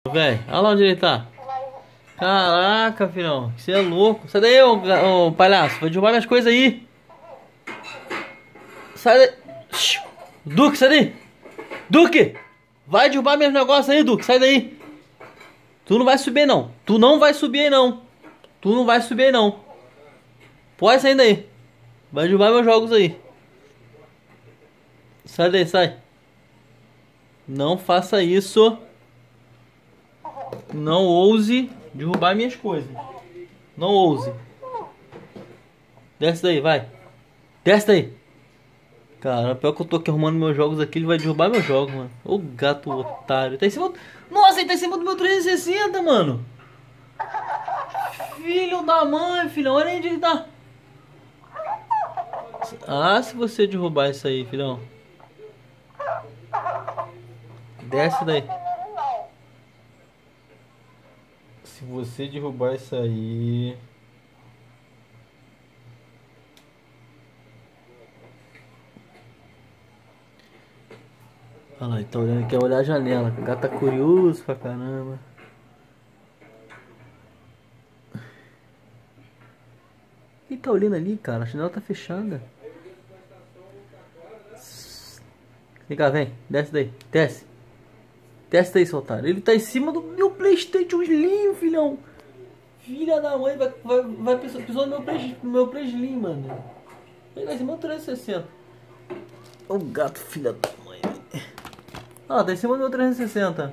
Velho, olha lá onde ele tá. Caraca, filhão, você é louco. Sai daí, ô palhaço, vai derrubar minhas coisas aí. Sai daí. Duque, sai daí. Duque, vai derrubar meus negócios aí, Duque, sai daí. Tu não vai subir não. Tu não vai subir aí não. Tu não vai subir aí não. Pode sair daí. Vai derrubar meus jogos aí. Sai daí, sai. Não faça isso. Não ouse derrubar minhas coisas. Não ouse. Desce daí, vai. Desce daí. Cara, pior que eu tô aqui arrumando meus jogos aqui, ele vai derrubar meus jogos, mano. Ô gato otário. Tá em cima. Nossa, ele tá em cima do meu 360, mano. Filho da mãe, filhão. Olha onde ele tá. Ah, se você derrubar isso aí, filhão. Desce daí. Se você derrubar isso aí... Olha lá, ele tá olhando aqui, olhar a janela. O gato tá curioso pra caramba. Ele tá olhando ali, cara. A janela tá fechada. Vem cá, vem. Desce daí. Desce. Desce daí, seu otário. Ele tá em cima do meu PlayStation Slim, filhão. Filha da mãe, vai pisou no meu Play Slim, mano. Ele tá em cima do 360. Ô gato, filha da mãe. Ah, tá em cima do meu 360.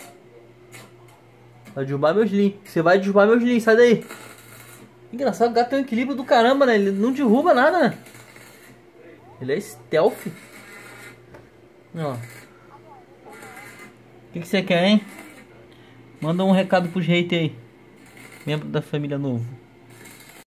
Vai derrubar meu Slim. Você vai derrubar meu Slim, sai daí. Engraçado, o gato tem um equilíbrio do caramba, né? Ele não derruba nada, né? Ele é stealth. Ó. O que você quer, hein? Manda um recado pros haters aí. Membro da família novo.